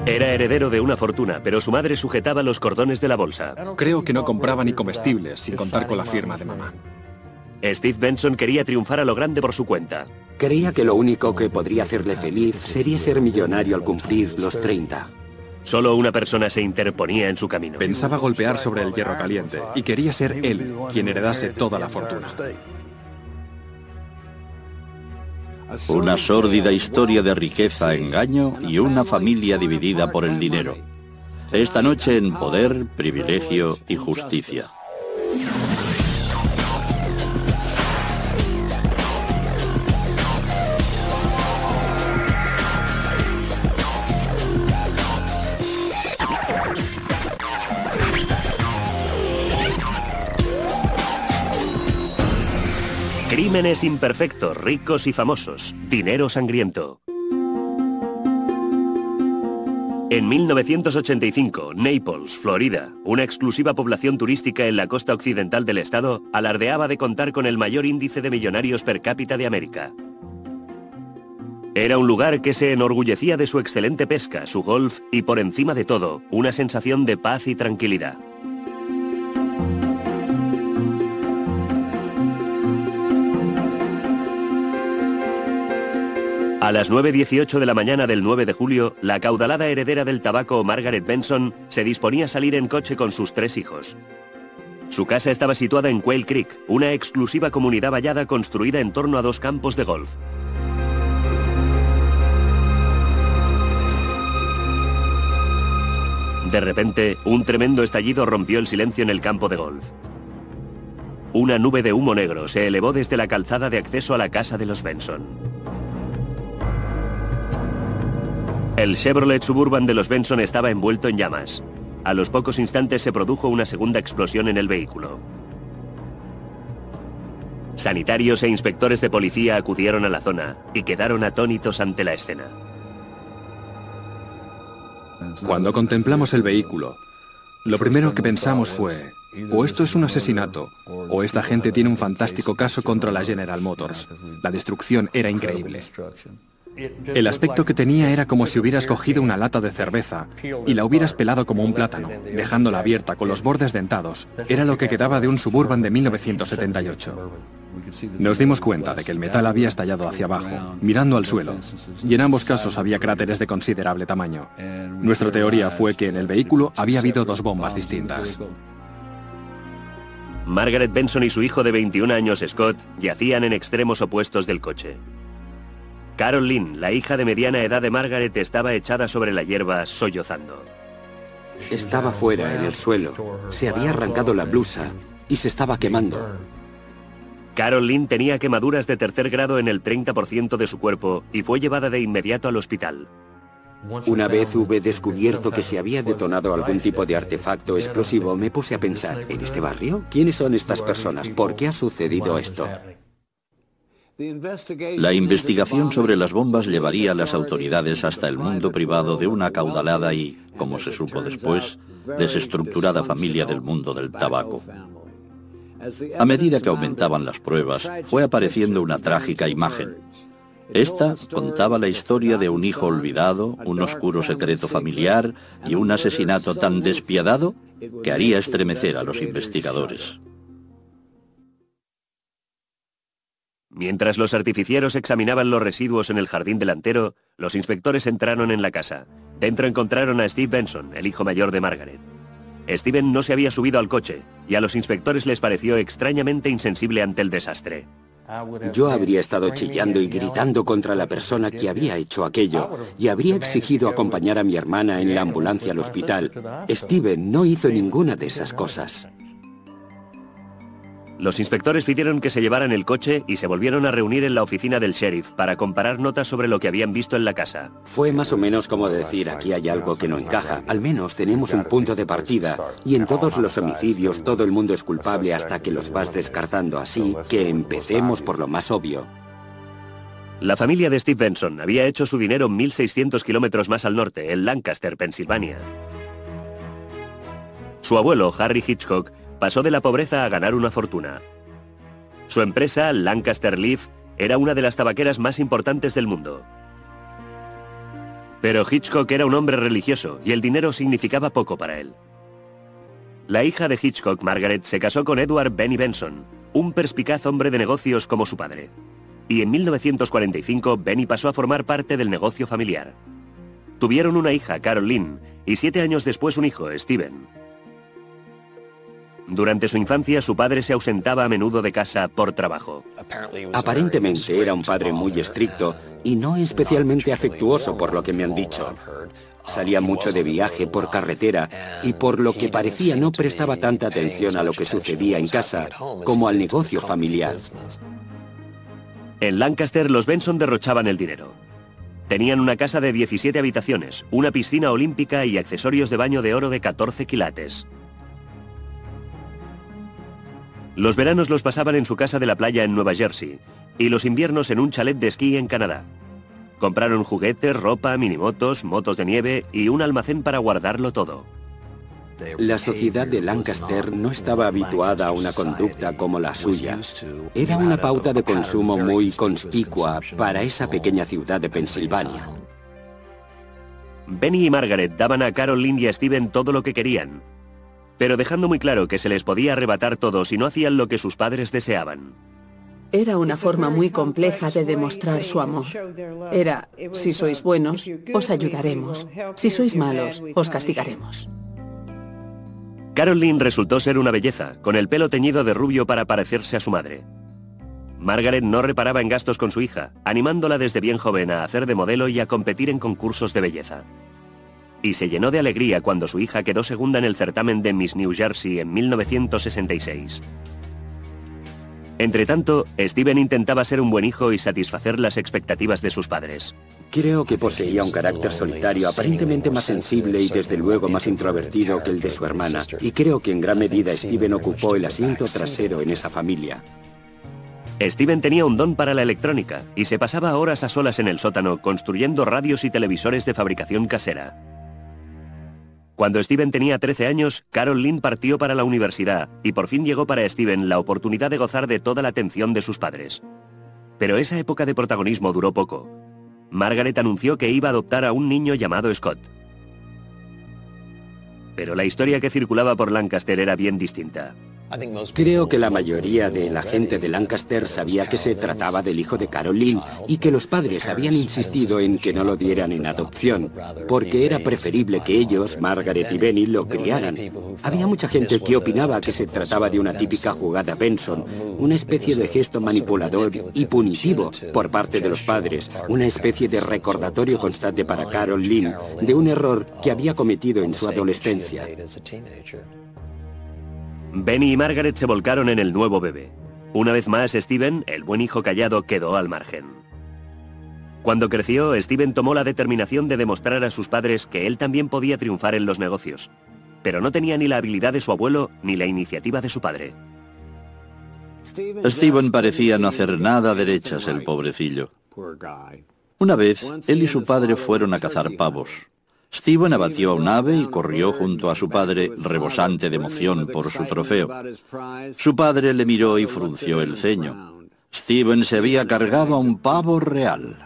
Era heredero de una fortuna, pero su madre sujetaba los cordones de la bolsa. Creo que no compraba ni comestibles, sin contar con la firma de mamá. Steve Benson quería triunfar a lo grande por su cuenta. Creía que lo único que podría hacerle feliz sería ser millonario al cumplir los 30. Solo una persona se interponía en su camino. Pensaba golpear sobre el hierro caliente y quería ser él quien heredase toda la fortuna. Una sórdida historia de riqueza, engaño y una familia dividida por el dinero. Esta noche en Poder, Privilegio y Justicia. Crímenes imperfectos, ricos y famosos. Dinero sangriento. En 1985, Naples, Florida, una exclusiva población turística en la costa occidental del estado, alardeaba de contar con el mayor índice de millonarios per cápita de América. Era un lugar que se enorgullecía de su excelente pesca, su golf y, por encima de todo, una sensación de paz y tranquilidad. A las 9:18 de la mañana del 9 de julio, la acaudalada heredera del tabaco Margaret Benson se disponía a salir en coche con sus 3 hijos. Su casa estaba situada en Quail Creek, una exclusiva comunidad vallada construida en torno a 2 campos de golf. De repente, un tremendo estallido rompió el silencio en el campo de golf. Una nube de humo negro se elevó desde la calzada de acceso a la casa de los Benson. El Chevrolet Suburban de los Benson estaba envuelto en llamas. A los pocos instantes se produjo una segunda explosión en el vehículo. Sanitarios e inspectores de policía acudieron a la zona y quedaron atónitos ante la escena. Cuando contemplamos el vehículo, lo primero que pensamos fue, o esto es un asesinato, o esta gente tiene un fantástico caso contra la General Motors. La destrucción era increíble. El aspecto que tenía era como si hubieras cogido una lata de cerveza y la hubieras pelado como un plátano, dejándola abierta con los bordes dentados. Era lo que quedaba de un Suburban de 1978. Nos dimos cuenta de que el metal había estallado hacia abajo, mirando al suelo, y en ambos casos había cráteres de considerable tamaño. Nuestra teoría fue que en el vehículo había habido 2 bombas distintas. Margaret Benson y su hijo de 21 años, Scott, yacían en extremos opuestos del coche. Carol Lynn, la hija de mediana edad de Margaret, estaba echada sobre la hierba, sollozando. Estaba fuera, en el suelo. Se había arrancado la blusa y se estaba quemando. Carol Lynn tenía quemaduras de 3er grado en el 30% de su cuerpo y fue llevada de inmediato al hospital. Una vez hube descubierto que se había detonado algún tipo de artefacto explosivo, me puse a pensar, ¿en este barrio? ¿Quiénes son estas personas? ¿Por qué ha sucedido esto? La investigación sobre las bombas llevaría a las autoridades hasta el mundo privado de una acaudalada y, como se supo después, desestructurada familia del mundo del tabaco. A medida que aumentaban las pruebas, fue apareciendo una trágica imagen. Esta contaba la historia de un hijo olvidado, un oscuro secreto familiar y un asesinato tan despiadado que haría estremecer a los investigadores. Mientras los artificieros examinaban los residuos en el jardín delantero, los inspectores entraron en la casa. Dentro encontraron a Steve Benson, el hijo mayor de Margaret. Steven no se había subido al coche, y a los inspectores les pareció extrañamente insensible ante el desastre. Yo habría estado chillando y gritando contra la persona que había hecho aquello, y habría exigido acompañar a mi hermana en la ambulancia al hospital. Steven no hizo ninguna de esas cosas. Los inspectores pidieron que se llevaran el coche y se volvieron a reunir en la oficina del sheriff para comparar notas sobre lo que habían visto en la casa. Fue más o menos como decir, aquí hay algo que no encaja. Al menos tenemos un punto de partida, y en todos los homicidios todo el mundo es culpable hasta que los vas descartando, así que empecemos por lo más obvio. La familia de Steve Benson había hecho su dinero 1.600 kilómetros más al norte, en Lancaster, Pensilvania. Su abuelo, Harry Hitchcock, pasó de la pobreza a ganar una fortuna. Su empresa, Lancaster Leaf, era una de las tabaqueras más importantes del mundo. Pero Hitchcock era un hombre religioso y el dinero significaba poco para él. La hija de Hitchcock, Margaret, se casó con Edward Benny Benson, un perspicaz hombre de negocios como su padre. Y en 1945 Benny pasó a formar parte del negocio familiar. Tuvieron una hija, Carol Lynn, y 7 años después un hijo, Steven. Durante su infancia su padre se ausentaba a menudo de casa por trabajo. Aparentemente era un padre muy estricto y no especialmente afectuoso por lo que me han dicho. Salía mucho de viaje por carretera y por lo que parecía no prestaba tanta atención a lo que sucedía en casa como al negocio familiar. En Lancaster los Benson derrochaban el dinero. Tenían una casa de 17 habitaciones, una piscina olímpica y accesorios de baño de oro de 14 quilates. Los veranos los pasaban en su casa de la playa en Nueva Jersey y los inviernos en un chalet de esquí en Canadá. Compraron juguetes, ropa, minimotos, motos de nieve y un almacén para guardarlo todo. La sociedad de Lancaster no estaba habituada a una conducta como la suya. Era una pauta de consumo muy conspicua para esa pequeña ciudad de Pensilvania. Benny y Margaret daban a Carol Lynn y a Steven todo lo que querían, pero dejando muy claro que se les podía arrebatar todo si no hacían lo que sus padres deseaban. Era una forma muy compleja de demostrar su amor. Era, si sois buenos, os ayudaremos. Si sois malos, os castigaremos. Carol Lynn resultó ser una belleza, con el pelo teñido de rubio para parecerse a su madre. Margaret no reparaba en gastos con su hija, animándola desde bien joven a hacer de modelo y a competir en concursos de belleza. Y se llenó de alegría cuando su hija quedó segunda en el certamen de Miss New Jersey en 1966. Entretanto, Steven intentaba ser un buen hijo y satisfacer las expectativas de sus padres. Creo que poseía un carácter solitario, aparentemente más sensible y desde luego más introvertido que el de su hermana. Y creo que en gran medida Steven ocupó el asiento trasero en esa familia. Steven tenía un don para la electrónica y se pasaba horas a solas en el sótano construyendo radios y televisores de fabricación casera. Cuando Steven tenía 13 años, Carol Lynn partió para la universidad y por fin llegó para Steven la oportunidad de gozar de toda la atención de sus padres. Pero esa época de protagonismo duró poco. Margaret anunció que iba a adoptar a un niño llamado Scott. Pero la historia que circulaba por Lancaster era bien distinta. Creo que la mayoría de la gente de Lancaster sabía que se trataba del hijo de Carol Lynn y que los padres habían insistido en que no lo dieran en adopción, porque era preferible que ellos, Margaret y Benny, lo criaran. Había mucha gente que opinaba que se trataba de una típica jugada Benson, una especie de gesto manipulador y punitivo por parte de los padres, una especie de recordatorio constante para Carol Lynn de un error que había cometido en su adolescencia. Benny y Margaret se volcaron en el nuevo bebé. Una vez más, Steven, el buen hijo callado, quedó al margen. Cuando creció, Steven tomó la determinación de demostrar a sus padres que él también podía triunfar en los negocios, pero no tenía ni la habilidad de su abuelo ni la iniciativa de su padre. Steven parecía no hacer nada a derechas, el pobrecillo. Una vez, él y su padre fueron a cazar pavos. Steven abatió a un ave y corrió junto a su padre, rebosante de emoción por su trofeo. Su padre le miró y frunció el ceño. Steven se había cargado a un pavo real.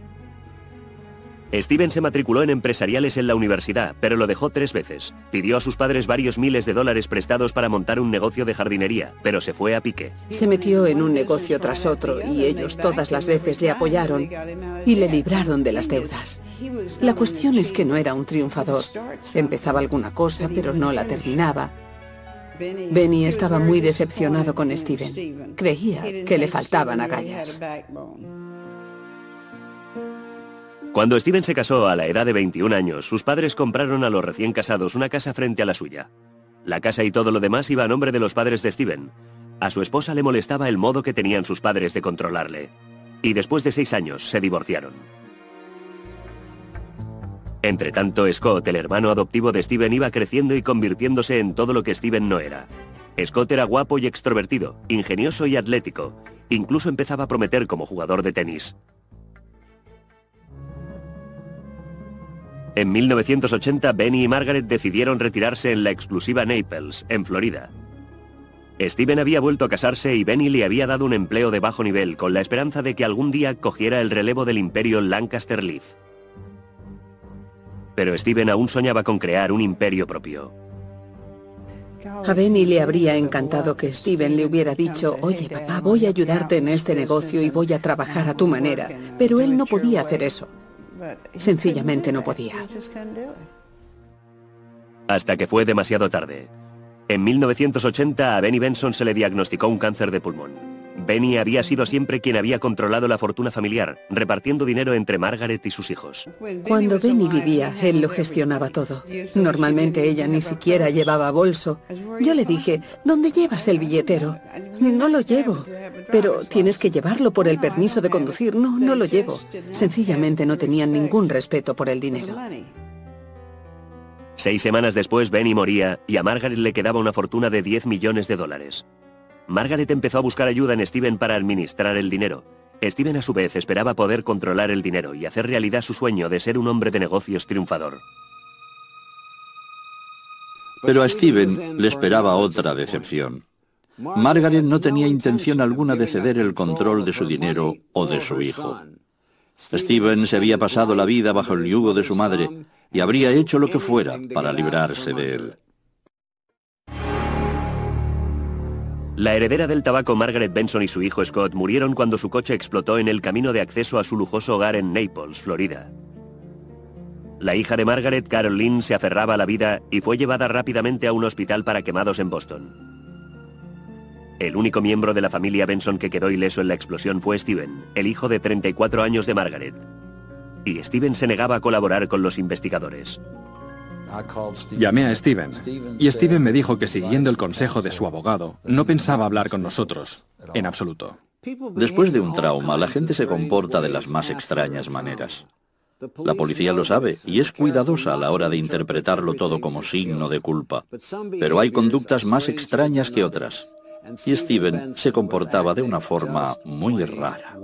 Steven se matriculó en empresariales en la universidad, pero lo dejó 3 veces. Pidió a sus padres varios miles de dólares prestados para montar un negocio de jardinería, pero se fue a pique. Se metió en un negocio tras otro y ellos todas las veces le apoyaron y le libraron de las deudas. La cuestión es que no era un triunfador. Empezaba alguna cosa, pero no la terminaba. Benny estaba muy decepcionado con Steven. Creía que le faltaban agallas. Cuando Steven se casó a la edad de 21 años, sus padres compraron a los recién casados una casa frente a la suya. La casa y todo lo demás iba a nombre de los padres de Steven. A su esposa le molestaba el modo que tenían sus padres de controlarle. Y después de 6 años se divorciaron. Entretanto, Scott, el hermano adoptivo de Steven, iba creciendo y convirtiéndose en todo lo que Steven no era. Scott era guapo y extrovertido, ingenioso y atlético. Incluso empezaba a prometer como jugador de tenis. En 1980, Benny y Margaret decidieron retirarse en la exclusiva Naples, en Florida. Steven había vuelto a casarse y Benny le había dado un empleo de bajo nivel con la esperanza de que algún día cogiera el relevo del imperio Lancaster Leaf. Pero Steven aún soñaba con crear un imperio propio. A Benny le habría encantado que Steven le hubiera dicho: oye, papá, voy a ayudarte en este negocio y voy a trabajar a tu manera. Pero él no podía hacer eso. Sencillamente no podía. Hasta que fue demasiado tarde. En 1980 a Benny Benson se le diagnosticó un cáncer de pulmón. Benny había sido siempre quien había controlado la fortuna familiar, repartiendo dinero entre Margaret y sus hijos. Cuando Benny vivía, él lo gestionaba todo. Normalmente ella ni siquiera llevaba bolso. Yo le dije: ¿dónde llevas el billetero? No lo llevo. Pero tienes que llevarlo por el permiso de conducir. No, no lo llevo. Sencillamente no tenían ningún respeto por el dinero. 6 semanas después, Benny moría y a Margaret le quedaba una fortuna de $10 millones. Margaret empezó a buscar ayuda en Steven para administrar el dinero. Steven a su vez esperaba poder controlar el dinero y hacer realidad su sueño de ser un hombre de negocios triunfador. Pero a Steven le esperaba otra decepción. Margaret no tenía intención alguna de ceder el control de su dinero o de su hijo. Steven se había pasado la vida bajo el yugo de su madre y habría hecho lo que fuera para librarse de él. La heredera del tabaco Margaret Benson y su hijo Scott murieron cuando su coche explotó en el camino de acceso a su lujoso hogar en Naples, Florida. La hija de Margaret, Carol Lynn, se aferraba a la vida y fue llevada rápidamente a un hospital para quemados en Boston. El único miembro de la familia Benson que quedó ileso en la explosión fue Steven, el hijo de 34 años de Margaret. Y Steven se negaba a colaborar con los investigadores. Llamé a Steven y Steven me dijo que, siguiendo el consejo de su abogado, no pensaba hablar con nosotros, en absoluto. Después de un trauma, la gente se comporta de las más extrañas maneras. La policía lo sabe y es cuidadosa a la hora de interpretarlo todo como signo de culpa. Pero hay conductas más extrañas que otras. Y Steven se comportaba de una forma muy rara.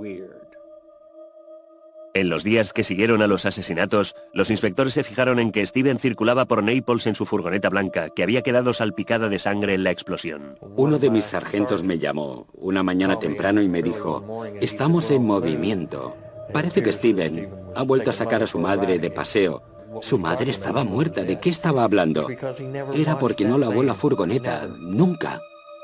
En los días que siguieron a los asesinatos, los inspectores se fijaron en que Steven circulaba por Naples en su furgoneta blanca, que había quedado salpicada de sangre en la explosión. Uno de mis sargentos me llamó una mañana temprano y me dijo: estamos en movimiento. Parece que Steven ha vuelto a sacar a su madre de paseo. Su madre estaba muerta. ¿De qué estaba hablando? Era porque no lavó la furgoneta. Nunca.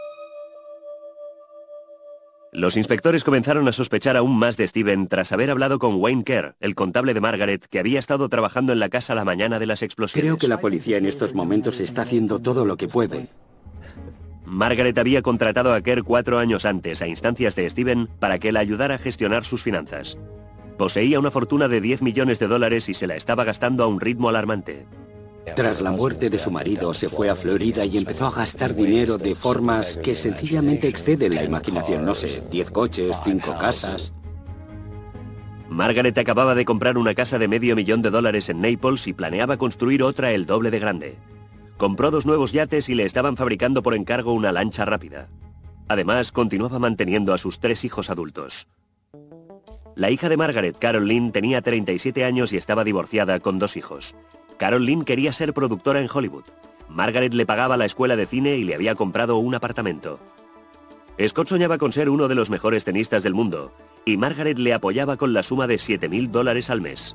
Los inspectores comenzaron a sospechar aún más de Steven tras haber hablado con Wayne Kerr, el contable de Margaret, que había estado trabajando en la casa la mañana de las explosiones. Creo que la policía en estos momentos está haciendo todo lo que puede. Margaret había contratado a Kerr 4 años antes, a instancias de Steven, para que la ayudara a gestionar sus finanzas. Poseía una fortuna de $10 millones y se la estaba gastando a un ritmo alarmante. Tras la muerte de su marido, se fue a Florida y empezó a gastar dinero de formas que sencillamente exceden la imaginación. No sé, 10 coches, 5 casas. Margaret acababa de comprar una casa de $500,000 en Naples y planeaba construir otra el doble de grande. Compró 2 nuevos yates y le estaban fabricando por encargo una lancha rápida. Además, continuaba manteniendo a sus 3 hijos adultos. La hija de Margaret, Carol Lynn, tenía 37 años y estaba divorciada con 2 hijos. Carol Lynn quería ser productora en Hollywood. Margaret le pagaba la escuela de cine y le había comprado un apartamento. Scott soñaba con ser uno de los mejores tenistas del mundo, y Margaret le apoyaba con la suma de $7,000 al mes.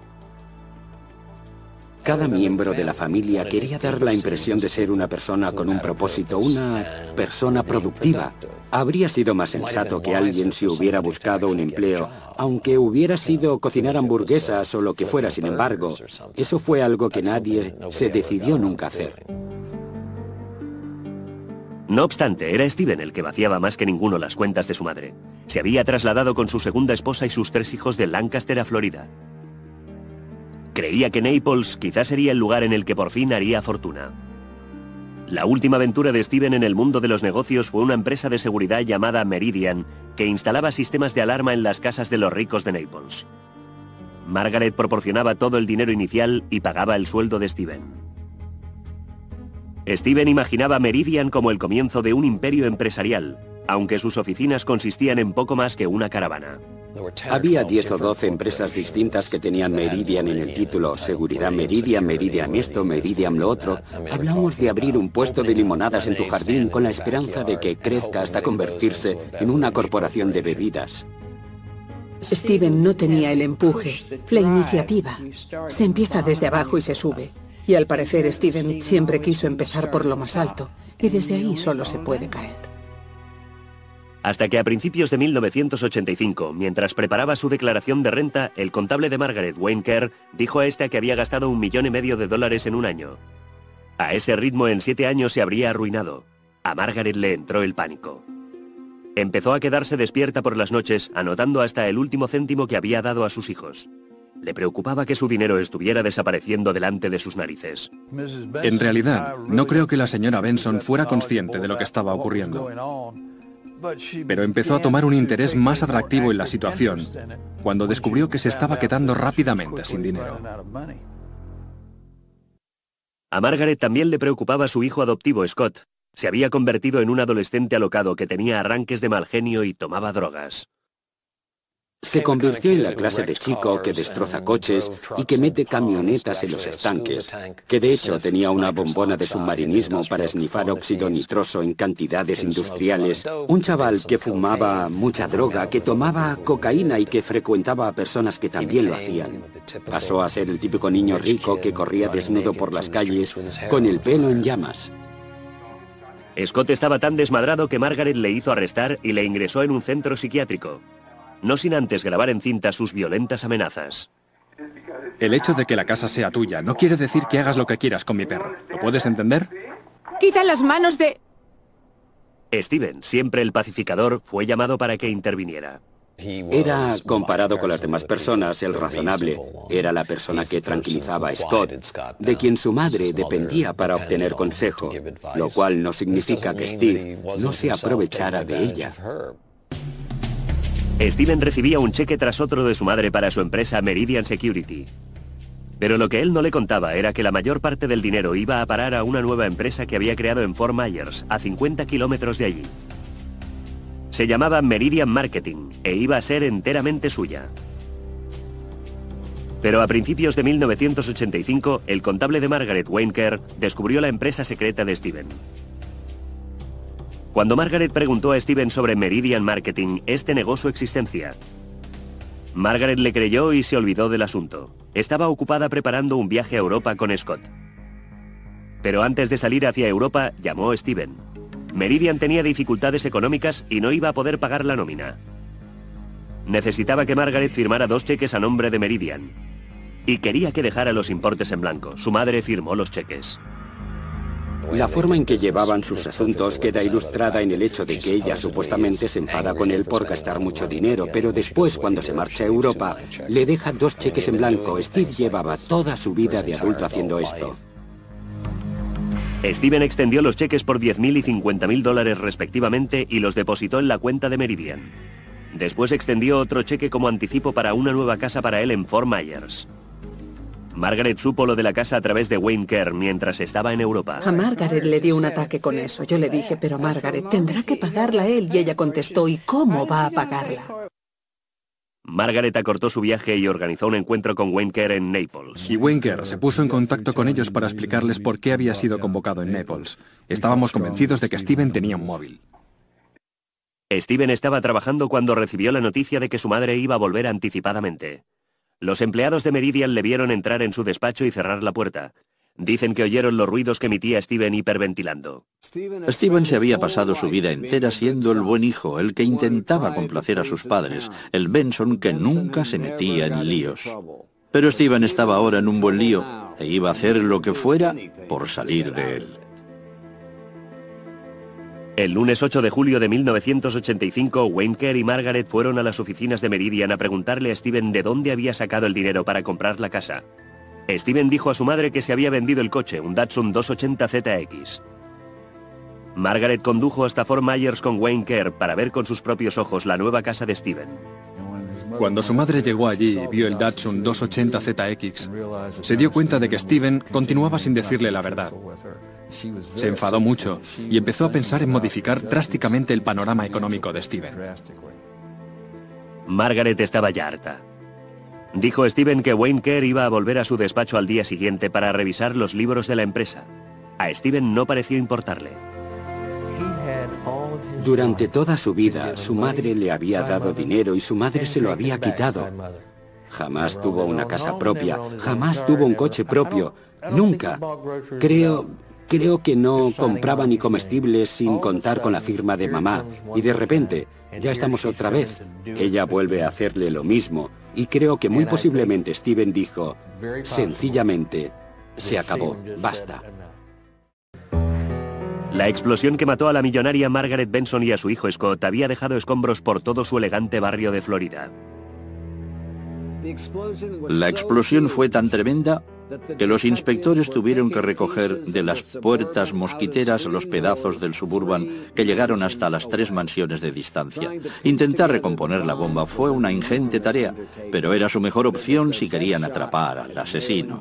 Cada miembro de la familia quería dar la impresión de ser una persona con un propósito, una persona productiva. Habría sido más sensato que alguien se hubiera buscado un empleo, aunque hubiera sido cocinar hamburguesas o lo que fuera. Sin embargo, eso fue algo que nadie se decidió nunca hacer. No obstante, era Steven el que vaciaba más que ninguno las cuentas de su madre. Se había trasladado con su segunda esposa y sus 3 hijos de Lancaster a Florida. Creía que Naples quizás sería el lugar en el que por fin haría fortuna. La última aventura de Steven en el mundo de los negocios fue una empresa de seguridad llamada Meridian, que instalaba sistemas de alarma en las casas de los ricos de Naples. Margaret proporcionaba todo el dinero inicial y pagaba el sueldo de Steven. Steven imaginaba Meridian como el comienzo de un imperio empresarial, aunque sus oficinas consistían en poco más que una caravana. Había 10 o 12 empresas distintas que tenían Meridian en el título. Seguridad Meridian, Meridian esto, Meridian lo otro. Hablamos de abrir un puesto de limonadas en tu jardín con la esperanza de que crezca hasta convertirse en una corporación de bebidas. Steven no tenía el empuje, la iniciativa. Se empieza desde abajo y se sube. Y al parecer Steven siempre quiso empezar por lo más alto, y desde ahí solo se puede caer. Hasta que a principios de 1985, mientras preparaba su declaración de renta, el contable de Margaret, Wayne Kerr, dijo a esta que había gastado $1,5 millones en un año. A ese ritmo, en 7 años se habría arruinado. A Margaret le entró el pánico. Empezó a quedarse despierta por las noches, anotando hasta el último céntimo que había dado a sus hijos. Le preocupaba que su dinero estuviera desapareciendo delante de sus narices. En realidad, no creo que la señora Benson fuera consciente de lo que estaba ocurriendo. Pero empezó a tomar un interés más atractivo en la situación cuando descubrió que se estaba quedando rápidamente sin dinero. A Margaret también le preocupaba su hijo adoptivo, Scott. Se había convertido en un adolescente alocado que tenía arranques de mal genio y tomaba drogas. Se convirtió en la clase de chico que destroza coches y que mete camionetas en los estanques, que de hecho tenía una bombona de submarinismo para esnifar óxido nitroso en cantidades industriales, un chaval que fumaba mucha droga, que tomaba cocaína y que frecuentaba a personas que también lo hacían. Pasó a ser el típico niño rico que corría desnudo por las calles con el pelo en llamas. Scott estaba tan desmadrado que Margaret le hizo arrestar y le ingresó en un centro psiquiátrico. No sin antes grabar en cinta sus violentas amenazas. El hecho de que la casa sea tuya no quiere decir que hagas lo que quieras con mi perro. ¿Lo puedes entender? ¡Quita las manos de...! Steven, siempre el pacificador, fue llamado para que interviniera. Era, comparado con las demás personas, el razonable. Era la persona que tranquilizaba a Scott, de quien su madre dependía para obtener consejo, lo cual no significa que Steve no se aprovechara de ella. Steven recibía un cheque tras otro de su madre para su empresa Meridian Security. Pero lo que él no le contaba era que la mayor parte del dinero iba a parar a una nueva empresa que había creado en Fort Myers, a 50 kilómetros de allí. Se llamaba Meridian Marketing e iba a ser enteramente suya. Pero a principios de 1985, el contable de Margaret, Wayne Kerr, descubrió la empresa secreta de Steven. Cuando Margaret preguntó a Steven sobre Meridian Marketing, este negó su existencia. Margaret le creyó y se olvidó del asunto. Estaba ocupada preparando un viaje a Europa con Scott. Pero antes de salir hacia Europa, llamó a Steven. Meridian tenía dificultades económicas y no iba a poder pagar la nómina. Necesitaba que Margaret firmara 2 cheques a nombre de Meridian. Y quería que dejara los importes en blanco. Su madre firmó los cheques. La forma en que llevaban sus asuntos queda ilustrada en el hecho de que ella supuestamente se enfada con él por gastar mucho dinero, pero después, cuando se marcha a Europa, le deja 2 cheques en blanco. Steve llevaba toda su vida de adulto haciendo esto. Steven extendió los cheques por $10,000 y $50,000 respectivamente y los depositó en la cuenta de Meridian. Después extendió otro cheque como anticipo para una nueva casa para él en Fort Myers. Margaret supo lo de la casa a través de Wayne Kerr mientras estaba en Europa. A Margaret le dio un ataque con eso. Yo le dije, pero Margaret, tendrá que pagarla él. Y ella contestó, ¿y cómo va a pagarla? Margaret acortó su viaje y organizó un encuentro con Wayne Kerr en Naples. Y Wayne Kerr se puso en contacto con ellos para explicarles por qué había sido convocado en Naples. Estábamos convencidos de que Steven tenía un móvil. Steven estaba trabajando cuando recibió la noticia de que su madre iba a volver anticipadamente. Los empleados de Meridian le vieron entrar en su despacho y cerrar la puerta. Dicen que oyeron los ruidos que emitía Steven hiperventilando. Steven se había pasado su vida entera siendo el buen hijo, el que intentaba complacer a sus padres, el Benson que nunca se metía en líos. Pero Steven estaba ahora en un buen lío e iba a hacer lo que fuera por salir de él. El lunes 8 de julio de 1985, Wayne Kerr y Margaret fueron a las oficinas de Meridian a preguntarle a Steven de dónde había sacado el dinero para comprar la casa. Steven dijo a su madre que se había vendido el coche, un Datsun 280 ZX. Margaret condujo hasta Fort Myers con Wayne Kerr para ver con sus propios ojos la nueva casa de Steven. Cuando su madre llegó allí y vio el Datsun 280 ZX, se dio cuenta de que Steven continuaba sin decirle la verdad. Se enfadó mucho y empezó a pensar en modificar drásticamente el panorama económico de Steven. Margaret estaba ya harta. Dijo Steven que Wayne Kerr iba a volver a su despacho al día siguiente para revisar los libros de la empresa. A Steven no pareció importarle. Durante toda su vida, su madre le había dado dinero y su madre se lo había quitado. Jamás tuvo una casa propia, jamás tuvo un coche propio, nunca. Creo que no compraba ni comestibles sin contar con la firma de mamá. Y de repente, ya estamos otra vez. Ella vuelve a hacerle lo mismo. Y creo que muy posiblemente Steven dijo, sencillamente, se acabó, basta. La explosión que mató a la millonaria Margaret Benson y a su hijo Scott había dejado escombros por todo su elegante barrio de Florida. La explosión fue tan tremenda que los inspectores tuvieron que recoger de las puertas mosquiteras los pedazos del Suburban que llegaron hasta las 3 mansiones de distancia. Intentar recomponer la bomba fue una ingente tarea, pero era su mejor opción si querían atrapar al asesino.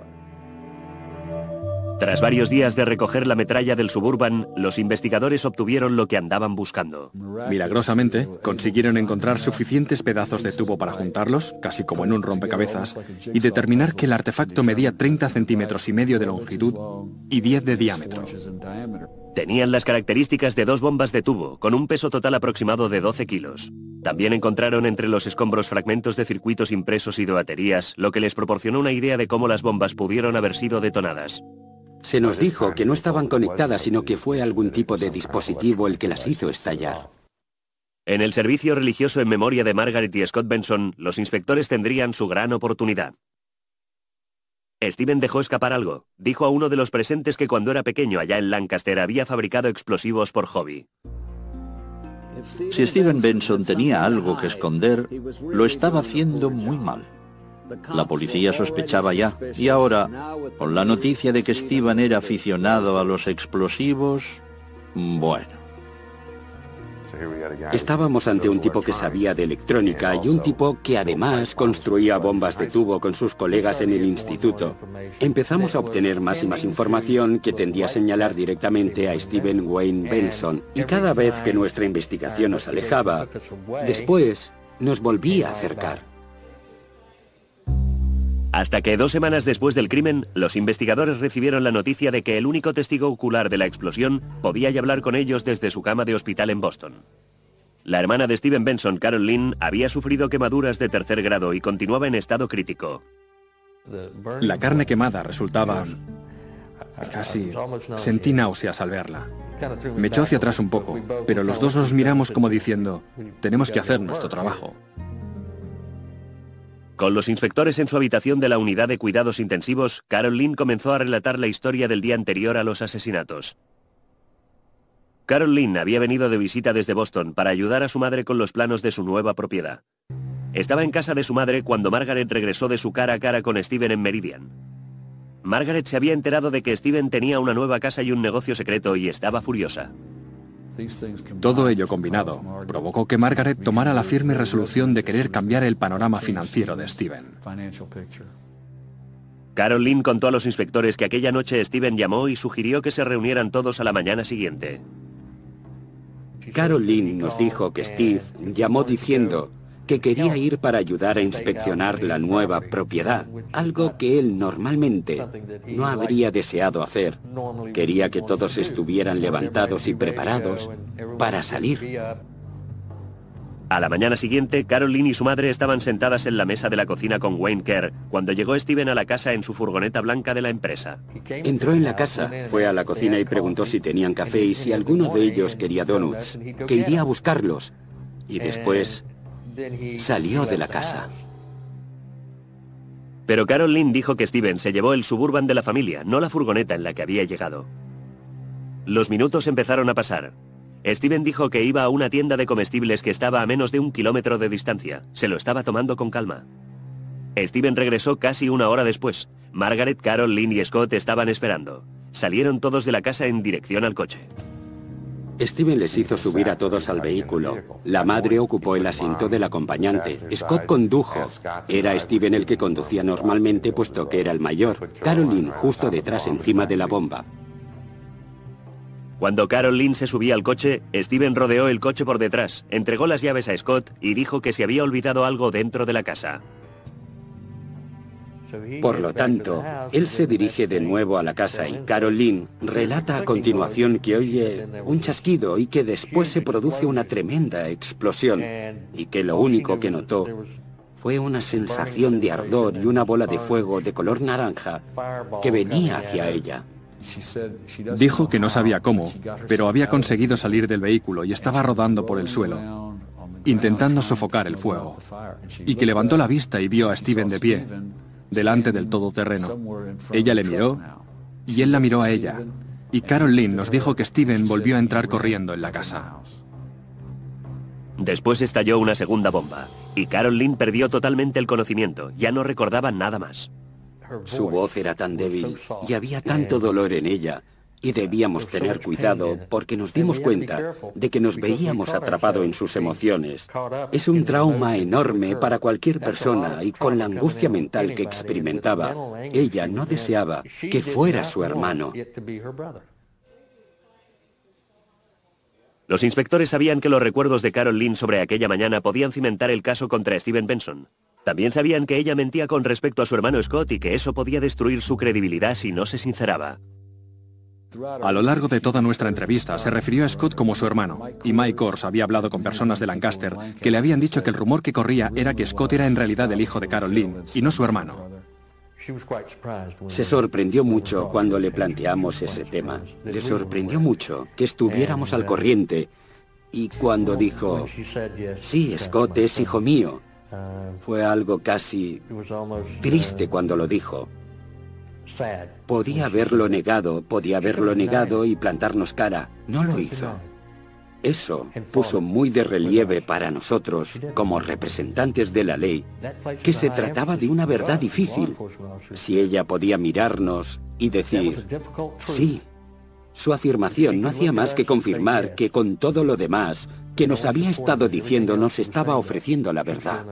Tras varios días de recoger la metralla del Suburban, los investigadores obtuvieron lo que andaban buscando. Milagrosamente, consiguieron encontrar suficientes pedazos de tubo para juntarlos, casi como en un rompecabezas, y determinar que el artefacto medía 30 centímetros y medio de longitud y 10 de diámetro. Tenían las características de 2 bombas de tubo, con un peso total aproximado de 12 kilos. También encontraron entre los escombros fragmentos de circuitos impresos y de baterías, lo que les proporcionó una idea de cómo las bombas pudieron haber sido detonadas. Se nos dijo que no estaban conectadas, sino que fue algún tipo de dispositivo el que las hizo estallar. En el servicio religioso en memoria de Margaret y Scott Benson, los inspectores tendrían su gran oportunidad. Steven dejó escapar algo. Dijo a uno de los presentes que cuando era pequeño allá en Lancaster había fabricado explosivos por hobby. Si Steven Benson tenía algo que esconder, lo estaba haciendo muy mal. La policía sospechaba ya, y ahora, con la noticia de que Steven era aficionado a los explosivos, bueno. Estábamos ante un tipo que sabía de electrónica y un tipo que además construía bombas de tubo con sus colegas en el instituto. Empezamos a obtener más y más información que tendía a señalar directamente a Steven Wayne Benson, y cada vez que nuestra investigación nos alejaba, después nos volvía a acercar. Hasta que 2 semanas después del crimen, los investigadores recibieron la noticia de que el único testigo ocular de la explosión podía hablar con ellos desde su cama de hospital en Boston. La hermana de Steven Benson, Carol Lynn, había sufrido quemaduras de 3er grado y continuaba en estado crítico. La carne quemada resultaba... casi... sentí náuseas al verla. Me echó hacia atrás un poco, pero los dos nos miramos como diciendo, tenemos que hacer nuestro trabajo. Con los inspectores en su habitación de la unidad de cuidados intensivos, Carol Lynn comenzó a relatar la historia del día anterior a los asesinatos. Carol Lynn había venido de visita desde Boston para ayudar a su madre con los planos de su nueva propiedad. Estaba en casa de su madre cuando Margaret regresó de su cara a cara con Steven en Meridian. Margaret se había enterado de que Steven tenía una nueva casa y un negocio secreto y estaba furiosa. Todo ello combinado provocó que Margaret tomara la firme resolución de querer cambiar el panorama financiero de Steven. Carol Lynn contó a los inspectores que aquella noche Steven llamó y sugirió que se reunieran todos a la mañana siguiente. Carol Lynn nos dijo que Steve llamó diciendo que quería ir para ayudar a inspeccionar la nueva propiedad, algo que él normalmente no habría deseado hacer. Quería que todos estuvieran levantados y preparados para salir. A la mañana siguiente, Carol Lynn y su madre estaban sentadas en la mesa de la cocina con Wayne Kerr cuando llegó Steven a la casa en su furgoneta blanca de la empresa. Entró en la casa, fue a la cocina y preguntó si tenían café y si alguno de ellos quería donuts, que iría a buscarlos. Y después salió de la casa. Pero Carol Lynn dijo que Steven se llevó el Suburban de la familia, no la furgoneta en la que había llegado. Los minutos empezaron a pasar. Steven dijo que iba a una tienda de comestibles que estaba a menos de 1 kilómetro de distancia. Se lo estaba tomando con calma. Steven regresó casi 1 hora después. Margaret, Carol, Lynn y Scott estaban esperando. Salieron todos de la casa en dirección al coche. Steven les hizo subir a todos al vehículo. La madre ocupó el asiento del acompañante. Scott condujo. Era Steven el que conducía normalmente, puesto que era el mayor. Carol Lynn justo detrás, encima de la bomba. Cuando Carol Lynn se subía al coche, Steven rodeó el coche por detrás, entregó las llaves a Scott y dijo que se había olvidado algo dentro de la casa. Por lo tanto, él se dirige de nuevo a la casa y Carol Lynn relata a continuación que oye un chasquido y que después se produce una tremenda explosión y que lo único que notó fue una sensación de ardor y una bola de fuego de color naranja que venía hacia ella. Dijo que no sabía cómo, pero había conseguido salir del vehículo y estaba rodando por el suelo, intentando sofocar el fuego, y que levantó la vista y vio a Steven de pie, delante del todoterreno. Ella le miró y él la miró a ella, y Carol Lynn nos dijo que Steven volvió a entrar corriendo en la casa. Después estalló una segunda bomba, y Carol Lynn perdió totalmente el conocimiento, ya no recordaba nada más. Su voz era tan débil y había tanto dolor en ella, y debíamos tener cuidado porque nos dimos cuenta de que nos veíamos atrapados en sus emociones. Es un trauma enorme para cualquier persona y con la angustia mental que experimentaba, ella no deseaba que fuera su hermano. Los inspectores sabían que los recuerdos de Carol Lynn sobre aquella mañana podían cimentar el caso contra Steven Benson. También sabían que ella mentía con respecto a su hermano Scott y que eso podía destruir su credibilidad si no se sinceraba. A lo largo de toda nuestra entrevista se refirió a Scott como su hermano, y Mike Kors había hablado con personas de Lancaster que le habían dicho que el rumor que corría era que Scott era en realidad el hijo de Carol Lynn y no su hermano. Se sorprendió mucho cuando le planteamos ese tema. Le sorprendió mucho que estuviéramos al corriente, y cuando dijo, sí, Scott es hijo mío, fue algo casi triste cuando lo dijo. Podía haberlo negado y plantarnos cara. No lo hizo. Eso puso muy de relieve para nosotros, como representantes de la ley, que se trataba de una verdad difícil. Si ella podía mirarnos y decir, sí, su afirmación no hacía más que confirmar que con todo lo demás que nos había estado diciendo nos estaba ofreciendo la verdad.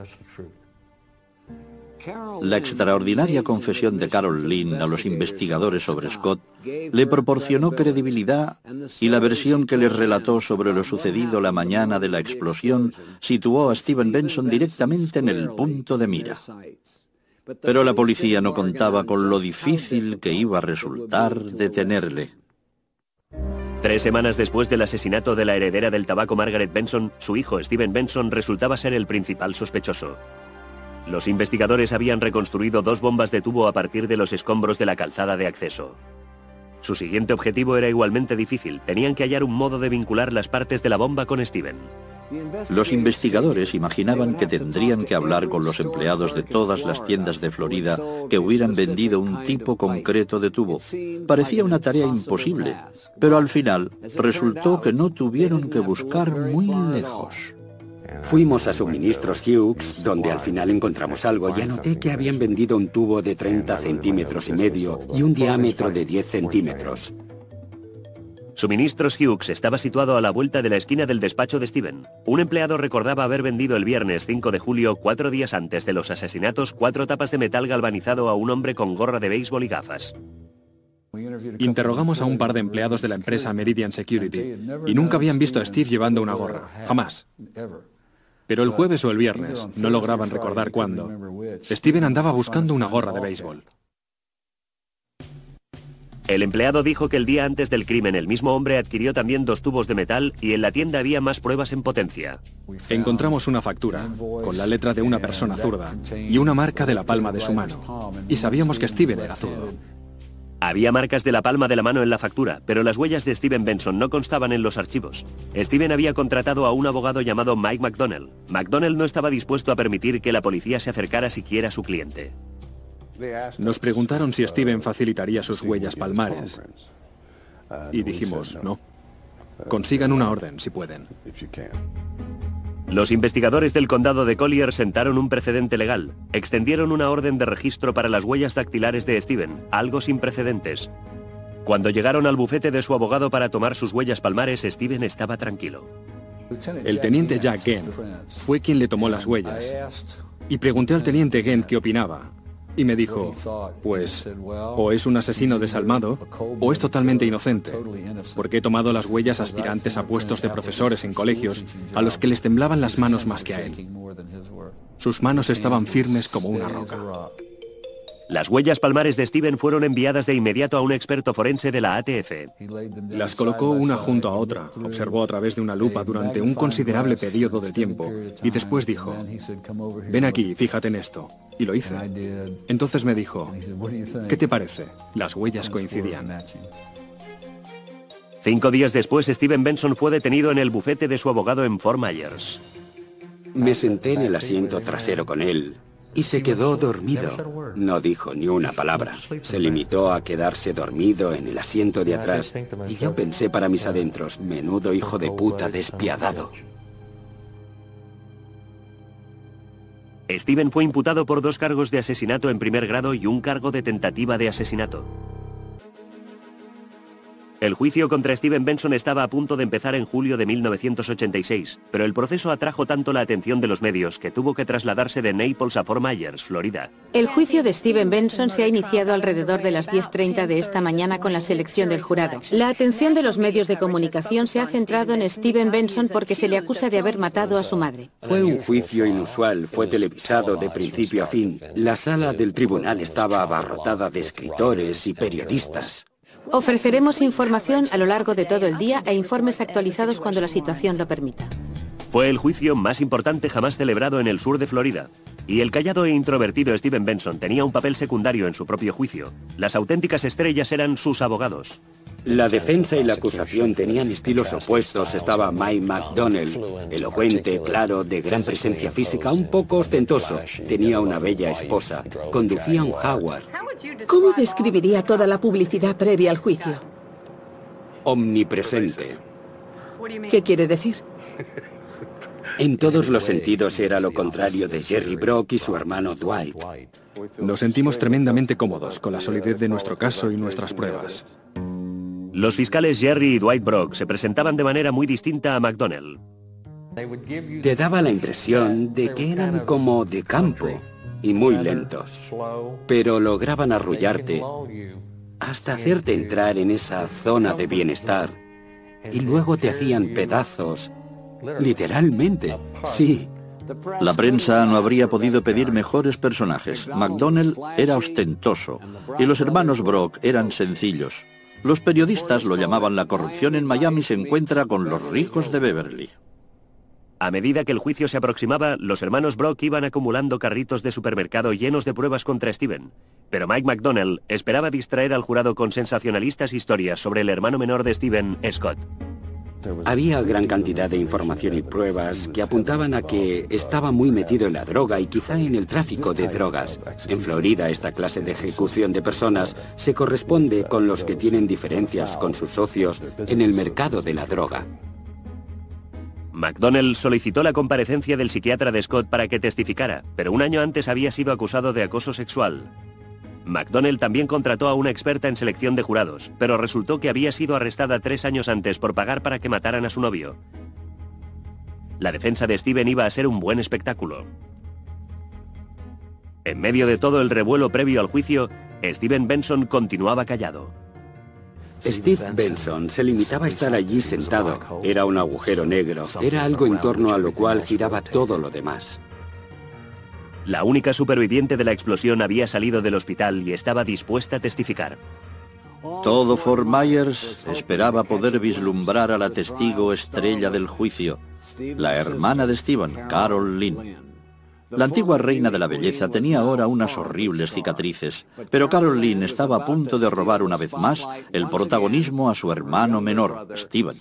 La extraordinaria confesión de Carol Lynn a los investigadores sobre Scott le proporcionó credibilidad, y la versión que les relató sobre lo sucedido la mañana de la explosión situó a Steven Benson directamente en el punto de mira. Pero la policía no contaba con lo difícil que iba a resultar detenerle. 3 semanas después del asesinato de la heredera del tabaco Margaret Benson, su hijo Steven Benson resultaba ser el principal sospechoso. Los investigadores habían reconstruido 2 bombas de tubo a partir de los escombros de la calzada de acceso. Su siguiente objetivo era igualmente difícil. Tenían que hallar un modo de vincular las partes de la bomba con Steven. Los investigadores imaginaban que tendrían que hablar con los empleados de todas las tiendas de Florida que hubieran vendido un tipo concreto de tubo. Parecía una tarea imposible, pero al final resultó que no tuvieron que buscar muy lejos. Fuimos a Suministros Hughes, donde al final encontramos algo, y anoté que habían vendido un tubo de 30 centímetros y medio y un diámetro de 10 centímetros. Suministros Hughes estaba situado a la vuelta de la esquina del despacho de Steven. Un empleado recordaba haber vendido el viernes 5 de julio, 4 días antes de los asesinatos, 4 tapas de metal galvanizado a un hombre con gorra de béisbol y gafas. Interrogamos a un par de empleados de la empresa Meridian Security y nunca habían visto a Steve llevando una gorra, jamás. Pero el jueves o el viernes, no lograban recordar cuándo, Steven andaba buscando una gorra de béisbol. El empleado dijo que el día antes del crimen el mismo hombre adquirió también 2 tubos de metal y en la tienda había más pruebas en potencia. Encontramos una factura, con la letra de una persona zurda y una marca de la palma de su mano, y sabíamos que Steven era zurdo. Había marcas de la palma de la mano en la factura, pero las huellas de Steven Benson no constaban en los archivos. Steven había contratado a un abogado llamado Mike McDonnell. McDonnell no estaba dispuesto a permitir que la policía se acercara siquiera a su cliente. Nos preguntaron si Steven facilitaría sus huellas palmares. Y dijimos, no. Consigan una orden, si pueden. Los investigadores del condado de Collier sentaron un precedente legal. Extendieron una orden de registro para las huellas dactilares de Steven, algo sin precedentes. Cuando llegaron al bufete de su abogado para tomar sus huellas palmares, Steven estaba tranquilo. El teniente Jack Gent fue quien le tomó las huellas. Y pregunté al teniente Gent qué opinaba. Y me dijo, pues, o es un asesino desalmado, o es totalmente inocente, porque he tomado las huellas aspirantes a puestos de profesores en colegios, a los que les temblaban las manos más que a él. Sus manos estaban firmes como una roca. Las huellas palmares de Steven fueron enviadas de inmediato a un experto forense de la ATF. Las colocó una junto a otra, observó a través de una lupa durante un considerable periodo de tiempo y después dijo, ven aquí, fíjate en esto. Y lo hice. Entonces me dijo, ¿qué te parece? Las huellas coincidían. 5 días después, Steven Benson fue detenido en el bufete de su abogado en Fort Myers. Me senté en el asiento trasero con él y se quedó dormido. No dijo ni una palabra. Se limitó a quedarse dormido en el asiento de atrás. Y yo pensé para mis adentros, menudo hijo de puta despiadado. Steven fue imputado por 2 cargos de asesinato en primer grado y un cargo de tentativa de asesinato. El juicio contra Steven Benson estaba a punto de empezar en julio de 1986, pero el proceso atrajo tanto la atención de los medios que tuvo que trasladarse de Naples a Fort Myers, Florida. El juicio de Steven Benson se ha iniciado alrededor de las 10:30 de esta mañana con la selección del jurado. La atención de los medios de comunicación se ha centrado en Steven Benson porque se le acusa de haber matado a su madre. Fue un juicio inusual, fue televisado de principio a fin. La sala del tribunal estaba abarrotada de escritores y periodistas. Ofreceremos información a lo largo de todo el día e informes actualizados cuando la situación lo permita. Fue el juicio más importante jamás celebrado en el sur de Florida. Y el callado e introvertido Steven Benson tenía un papel secundario en su propio juicio. Las auténticas estrellas eran sus abogados. La defensa y la acusación tenían estilos opuestos. Estaba Mike McDonnell, elocuente, claro, de gran presencia física, un poco ostentoso. Tenía una bella esposa. Conducía un Jaguar. ¿Cómo describiría toda la publicidad previa al juicio? Omnipresente. ¿Qué quiere decir? En todos los sentidos era lo contrario de Jerry Brock y su hermano Dwight. Nos sentimos tremendamente cómodos con la solidez de nuestro caso y nuestras pruebas. Los fiscales Jerry y Dwight Brock se presentaban de manera muy distinta a McDonnell. Te daba la impresión de que eran como de campo y muy lentos, pero lograban arrullarte hasta hacerte entrar en esa zona de bienestar y luego te hacían pedazos, literalmente, sí. La prensa no habría podido pedir mejores personajes. McDonnell era ostentoso y los hermanos Brock eran sencillos. Los periodistas lo llamaban la corrupción en Miami se encuentra con los ricos de Beverly. A medida que el juicio se aproximaba, los hermanos Brock iban acumulando carritos de supermercado llenos de pruebas contra Steven. Pero Mike McDonnell esperaba distraer al jurado con sensacionalistas historias sobre el hermano menor de Steven, Scott. Había gran cantidad de información y pruebas que apuntaban a que estaba muy metido en la droga y quizá en el tráfico de drogas. En Florida, esta clase de ejecución de personas se corresponde con los que tienen diferencias con sus socios en el mercado de la droga. McDonnell solicitó la comparecencia del psiquiatra de Scott para que testificara, pero un año antes había sido acusado de acoso sexual. McDonnell también contrató a una experta en selección de jurados, pero resultó que había sido arrestada 3 años antes por pagar para que mataran a su novio. La defensa de Steven iba a ser un buen espectáculo. En medio de todo el revuelo previo al juicio, Steven Benson continuaba callado. Steve Benson se limitaba a estar allí sentado. Era un agujero negro. Era algo en torno a lo cual giraba todo lo demás. La única superviviente de la explosión había salido del hospital y estaba dispuesta a testificar. Todo Fort Myers esperaba poder vislumbrar a la testigo estrella del juicio, la hermana de Steven, Carol Lynn. La antigua reina de la belleza tenía ahora unas horribles cicatrices, pero Carol Lynn estaba a punto de robar una vez más el protagonismo a su hermano menor, Steven.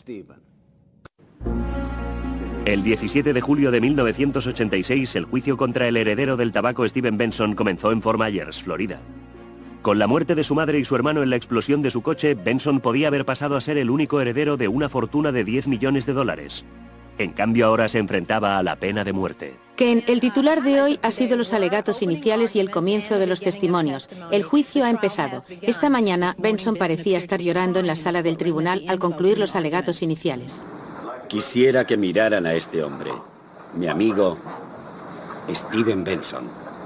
El 17 de julio de 1986, el juicio contra el heredero del tabaco Steven Benson comenzó en Fort Myers, Florida. Con la muerte de su madre y su hermano en la explosión de su coche, Benson podía haber pasado a ser el único heredero de una fortuna de $10 millones. En cambio, ahora se enfrentaba a la pena de muerte. Ken, el titular de hoy ha sido los alegatos iniciales y el comienzo de los testimonios. El juicio ha empezado. Esta mañana, Benson parecía estar llorando en la sala del tribunal al concluir los alegatos iniciales. Quisiera que miraran a este hombre, mi amigo Steven Benson.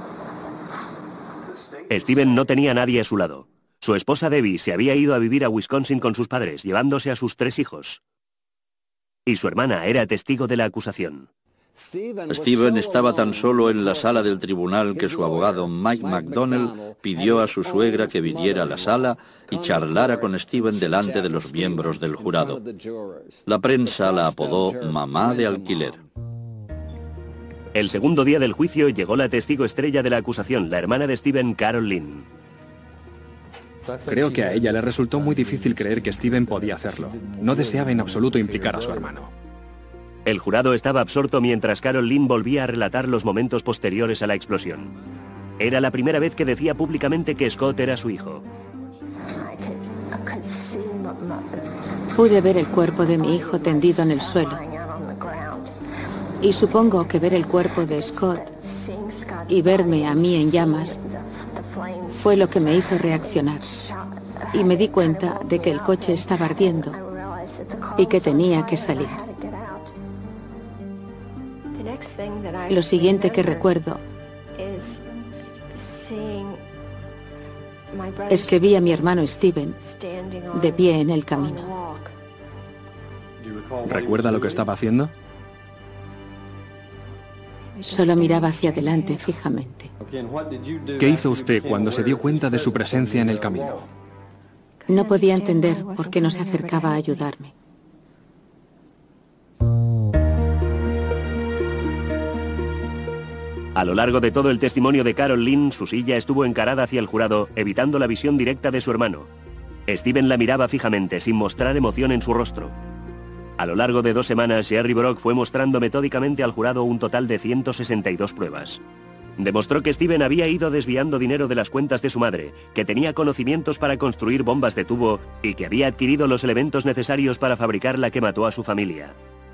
Steven no tenía a nadie a su lado. Su esposa Debbie se había ido a vivir a Wisconsin con sus padres, llevándose a sus 3 hijos. Y su hermana era testigo de la acusación. Steven estaba tan solo en la sala del tribunal que su abogado Mike McDonnell pidió a su suegra que viniera a la sala y charlara con Steven delante de los miembros del jurado. La prensa la apodó mamá de alquiler. El segundo día del juicio llegó la testigo estrella de la acusación, la hermana de Steven, Carol Lynn. Creo que a ella le resultó muy difícil creer que Steven podía hacerlo. No deseaba en absoluto implicar a su hermano. El jurado estaba absorto mientras Carol Lynn volvía a relatar los momentos posteriores a la explosión. Era la primera vez que decía públicamente que Scott era su hijo. Pude ver el cuerpo de mi hijo tendido en el suelo. Y supongo que ver el cuerpo de Scott y verme a mí en llamas fue lo que me hizo reaccionar. Y me di cuenta de que el coche estaba ardiendo y que tenía que salir. Lo siguiente que recuerdo es que vi a mi hermano Steven de pie en el camino. ¿Recuerda lo que estaba haciendo? Solo miraba hacia adelante fijamente. ¿Qué hizo usted cuando se dio cuenta de su presencia en el camino? No podía entender por qué no se acercaba a ayudarme. A lo largo de todo el testimonio de Carol Lynn, su silla estuvo encarada hacia el jurado, evitando la visión directa de su hermano. Steven la miraba fijamente, sin mostrar emoción en su rostro. A lo largo de 2 semanas, Jerry Brock fue mostrando metódicamente al jurado un total de 162 pruebas. Demostró que Steven había ido desviando dinero de las cuentas de su madre, que tenía conocimientos para construir bombas de tubo y que había adquirido los elementos necesarios para fabricar la que mató a su familia.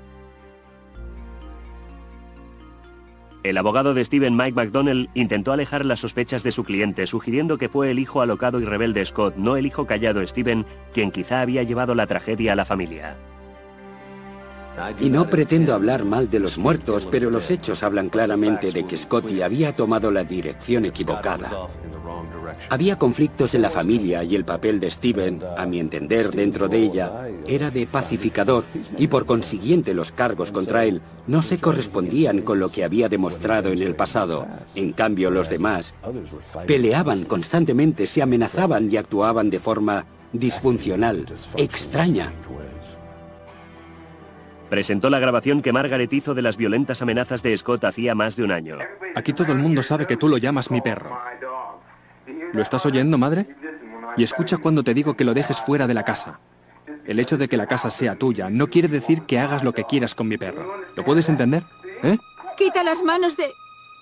El abogado de Steven, Mike McDonnell, intentó alejar las sospechas de su cliente, sugiriendo que fue el hijo alocado y rebelde Scott, no el hijo callado Steven, quien quizá había llevado la tragedia a la familia. Y no pretendo hablar mal de los muertos, pero los hechos hablan claramente de que Scotty había tomado la dirección equivocada. Había conflictos en la familia y el papel de Steven, a mi entender, dentro de ella, era de pacificador y por consiguiente los cargos contra él no se correspondían con lo que había demostrado en el pasado. En cambio, los demás peleaban constantemente, se amenazaban y actuaban de forma disfuncional, extraña. Presentó la grabación que Margaret hizo de las violentas amenazas de Scott hacía más de un año. Aquí todo el mundo sabe que tú lo llamas mi perro. ¿Lo estás oyendo, madre? Y escucha cuando te digo que lo dejes fuera de la casa. El hecho de que la casa sea tuya no quiere decir que hagas lo que quieras con mi perro. ¿Lo puedes entender? ¿Eh? ¡Quita las manos de...!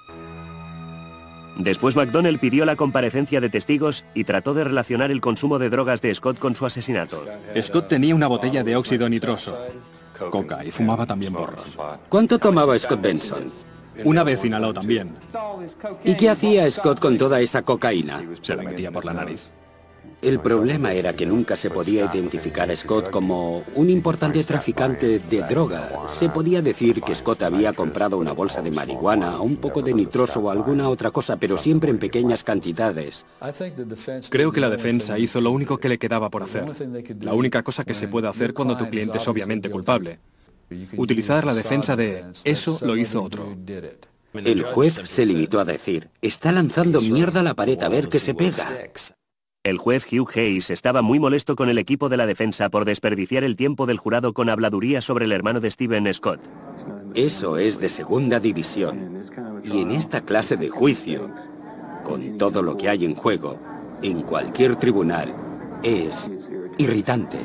Después McDonnell pidió la comparecencia de testigos y trató de relacionar el consumo de drogas de Scott con su asesinato. Scott tenía una botella de óxido nitroso, coca, y fumaba también porros. ¿Cuánto tomaba Scott Benson? Una vez inhaló también. ¿Y qué hacía Scott con toda esa cocaína? Se la metía por la nariz. El problema era que nunca se podía identificar a Scott como un importante traficante de droga. Se podía decir que Scott había comprado una bolsa de marihuana, un poco de nitroso o alguna otra cosa, pero siempre en pequeñas cantidades. Creo que la defensa hizo lo único que le quedaba por hacer. La única cosa que se puede hacer cuando tu cliente es obviamente culpable. Utilizar la defensa de eso lo hizo otro. El juez se limitó a decir, está lanzando mierda a la pared a ver qué se pega. El juez Hugh Hayes estaba muy molesto con el equipo de la defensa por desperdiciar el tiempo del jurado con habladurías sobre el hermano de Steven, Scott. Eso es de segunda división. Y en esta clase de juicio, con todo lo que hay en juego, en cualquier tribunal, es irritante.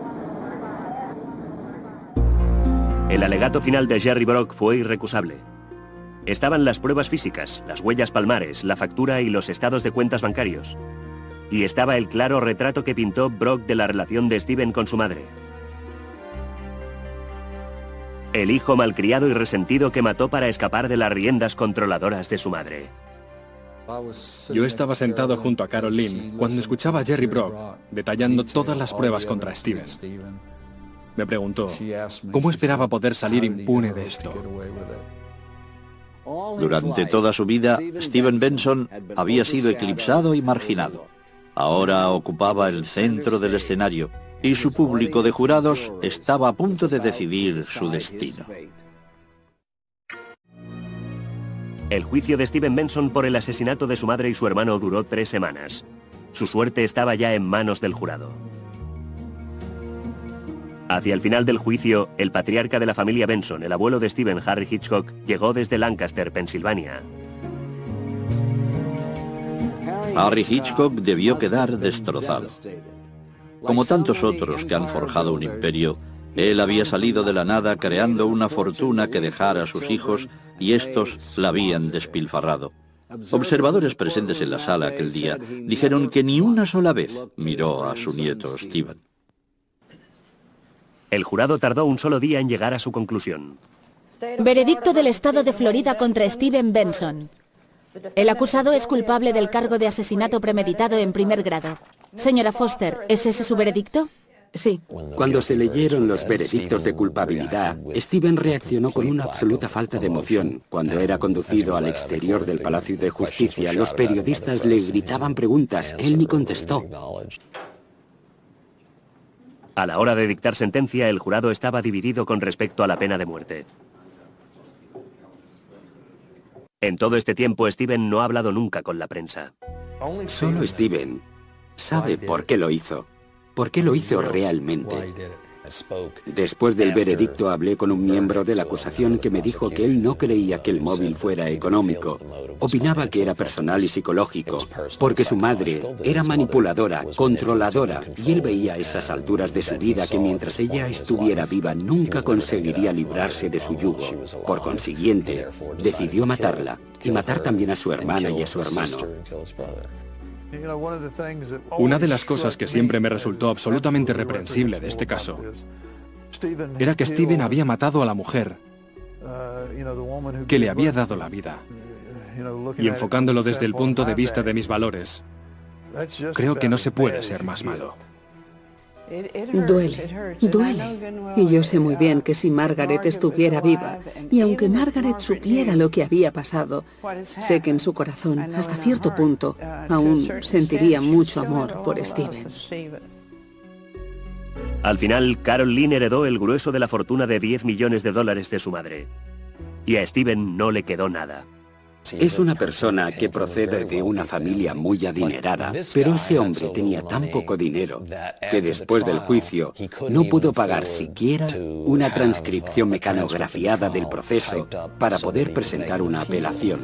El alegato final de Jerry Brock fue irrecusable. Estaban las pruebas físicas, las huellas palmares, la factura y los estados de cuentas bancarios. Y estaba el claro retrato que pintó Brock de la relación de Steven con su madre. El hijo malcriado y resentido que mató para escapar de las riendas controladoras de su madre. Yo estaba sentado junto a Carol Lynn cuando escuchaba a Jerry Brock detallando todas las pruebas contra Steven. Me preguntó, ¿cómo esperaba poder salir impune de esto? Durante toda su vida, Steven Benson había sido eclipsado y marginado. Ahora ocupaba el centro del escenario y su público de jurados estaba a punto de decidir su destino. El juicio de Steven Benson por el asesinato de su madre y su hermano duró 3 semanas. Su suerte estaba ya en manos del jurado. Hacia el final del juicio, el patriarca de la familia Benson, el abuelo de Steven, Harry Hitchcock, llegó desde Lancaster, Pensilvania. Harry Hitchcock debió quedar destrozado. Como tantos otros que han forjado un imperio, él había salido de la nada creando una fortuna que dejara a sus hijos y estos la habían despilfarrado. Observadores presentes en la sala aquel día dijeron que ni una sola vez miró a su nieto Steven. El jurado tardó un solo día en llegar a su conclusión. Veredicto del Estado de Florida contra Steven Benson. El acusado es culpable del cargo de asesinato premeditado en primer grado. Señora Foster, ¿es ese su veredicto? Sí. Cuando se leyeron los veredictos de culpabilidad, Steven reaccionó con una absoluta falta de emoción. Cuando era conducido al exterior del Palacio de Justicia, los periodistas le gritaban preguntas. Él ni contestó. A la hora de dictar sentencia, el jurado estaba dividido con respecto a la pena de muerte. En todo este tiempo, Steven no ha hablado nunca con la prensa. Solo Steven sabe por qué lo hizo. ¿Por qué lo hizo realmente? Después del veredicto hablé con un miembro de la acusación que me dijo que él no creía que el móvil fuera económico. Opinaba que era personal y psicológico, porque su madre era manipuladora, controladora, y él veía a esas alturas de su vida que mientras ella estuviera viva nunca conseguiría librarse de su yugo. Por consiguiente, decidió matarla, y matar también a su hermana y a su hermano. Una de las cosas que siempre me resultó absolutamente reprensible de este caso era que Steven había matado a la mujer que le había dado la vida. Y enfocándolo desde el punto de vista de mis valores, creo que no se puede ser más malo. Duele, duele. Y yo sé muy bien que si Margaret estuviera viva, y aunque Margaret supiera lo que había pasado, sé que en su corazón, hasta cierto punto, aún sentiría mucho amor por Steven. Al final, Carol Lynn heredó el grueso de la fortuna de $10 millones de su madre. Y a Steven no le quedó nada. Es una persona que procede de una familia muy adinerada, pero ese hombre tenía tan poco dinero que después del juicio no pudo pagar siquiera una transcripción mecanografiada del proceso para poder presentar una apelación.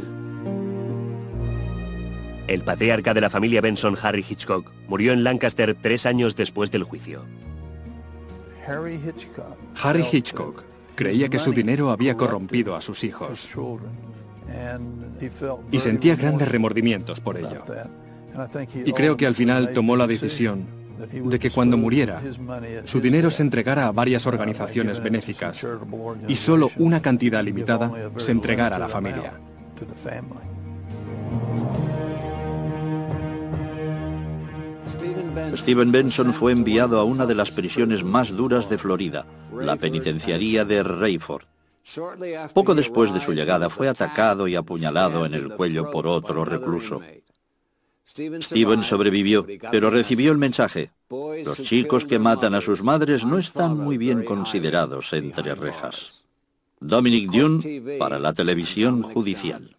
El patriarca de la familia Benson, Harry Hitchcock, murió en Lancaster 3 años después del juicio. Harry Hitchcock creía que su dinero había corrompido a sus hijos y sentía grandes remordimientos por ello. Y creo que al final tomó la decisión de que cuando muriera, su dinero se entregara a varias organizaciones benéficas y solo una cantidad limitada se entregara a la familia. Steven Benson fue enviado a una de las prisiones más duras de Florida, la penitenciaría de Rayford. Poco después de su llegada fue atacado y apuñalado en el cuello por otro recluso. Steven sobrevivió, pero recibió el mensaje: los chicos que matan a sus madres no están muy bien considerados entre rejas. Dominic Dunne para la televisión judicial.